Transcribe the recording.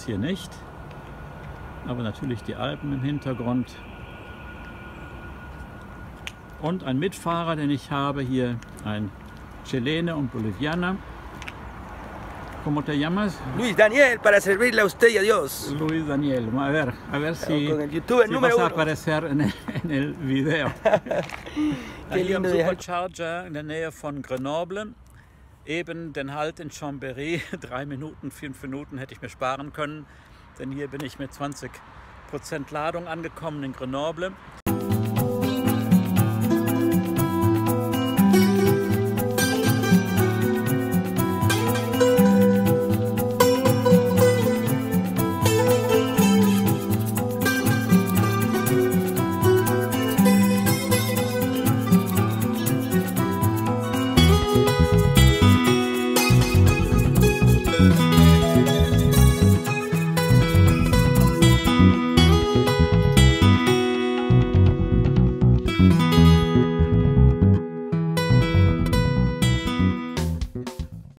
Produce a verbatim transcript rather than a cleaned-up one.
hier nicht, aber natürlich die Alpen im Hintergrund. Und ein Mitfahrer, den ich habe hier, ein Chilene und Bolivianer. ¿Cómo te llamas? Luis Daniel, para servirle a usted y a Dios. Luis Daniel, a ver, a ver si, con el youtuber si número vas a uno. aparecer en el, en el video. Qué Hier am lindo de- Supercharger in der Nähe von Grenoble. Eben den Halt in Chambéry, drei Minuten, fünf Minuten hätte ich mir sparen können, denn hier bin ich mit zwanzig Prozent Ladung angekommen in Grenoble.